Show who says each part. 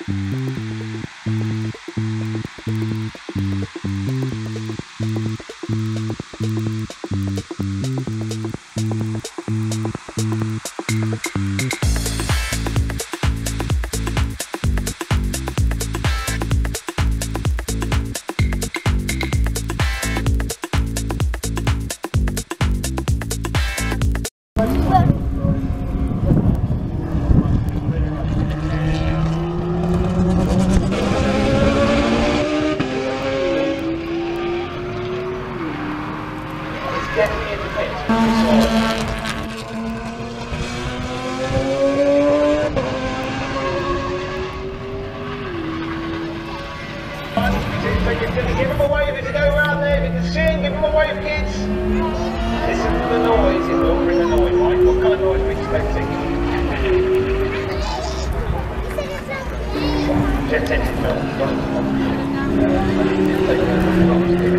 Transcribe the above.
Speaker 1: Give them a wave if you go around there, if you can sing, give them a wave, kids. Listen to the noise, it will bring a noise, right? What kind of noise are we expecting? Jet engine noise.